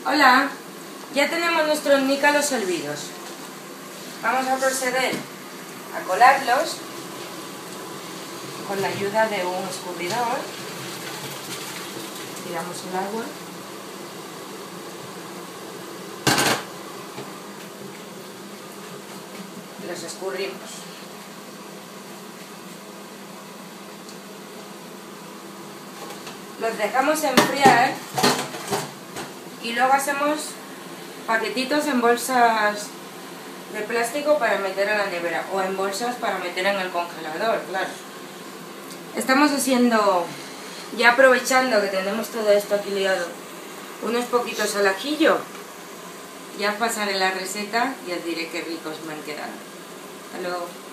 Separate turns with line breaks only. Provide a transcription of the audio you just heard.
Hola, ya tenemos nuestros nícalos hervidos. Vamos a proceder a colarlos con la ayuda de un escurridor. Tiramos el agua. Los escurrimos. Los dejamos enfriar y luego hacemos paquetitos en bolsas de plástico para meter a la nevera o en bolsas para meter en el congelador, claro. Estamos haciendo, ya aprovechando que tenemos todo esto aquí liado, unos poquitos al ajillo. Ya pasaré la receta y os diré qué ricos me han quedado. Hasta luego.